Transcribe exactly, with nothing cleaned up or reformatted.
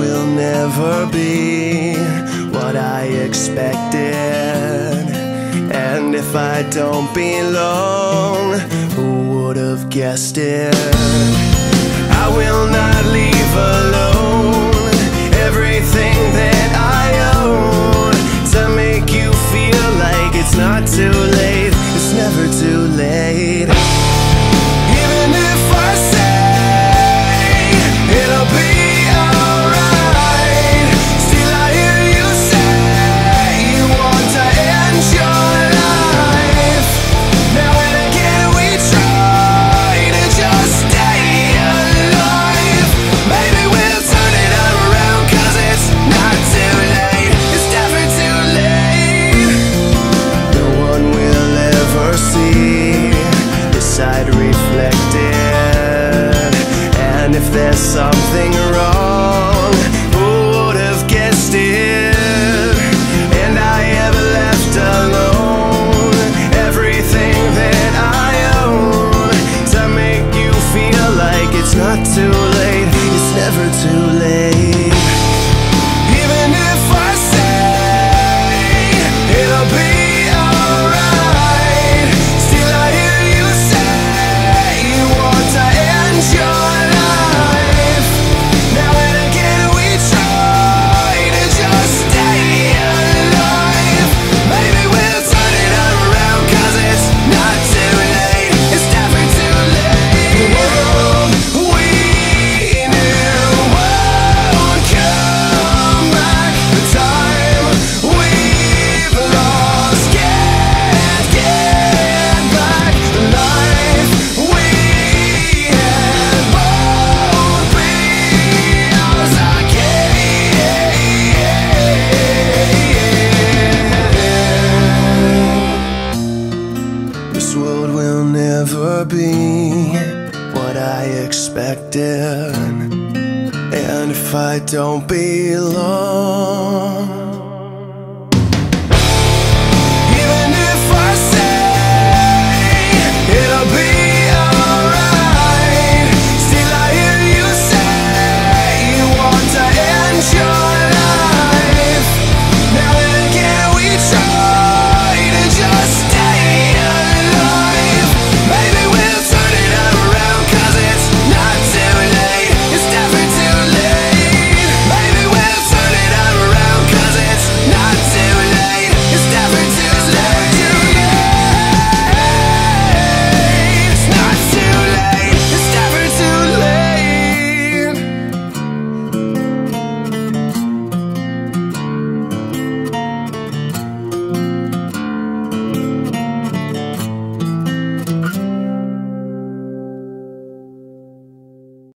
will never be what I expected. And if I don't belong, who would have guessed it? I will not leave alone everything that I own to make you feel like it's not too late. It's never too late. Even if I say it'll be alright, still I hear you say you want to end your life. Now and again we try to just stay alive. Maybe we'll turn it around, cause it's not too late. It's never too late. No one will ever see this side reflected. And if there's something wrong, who would have guessed it? And I have left alone everything that I own to make you feel like it's not too late. It's never too late. Even if I say it'll be alright, still I hear you say you want to end your life. Now and again we try to just stay alive. Maybe we'll turn it around, cause it's not too late. It's never too late. The world we knew won't come back. The time we've lost can't get back. The life we had won't be ours again. This world will never be what I expected. And if I don't belong, even if I say it'll be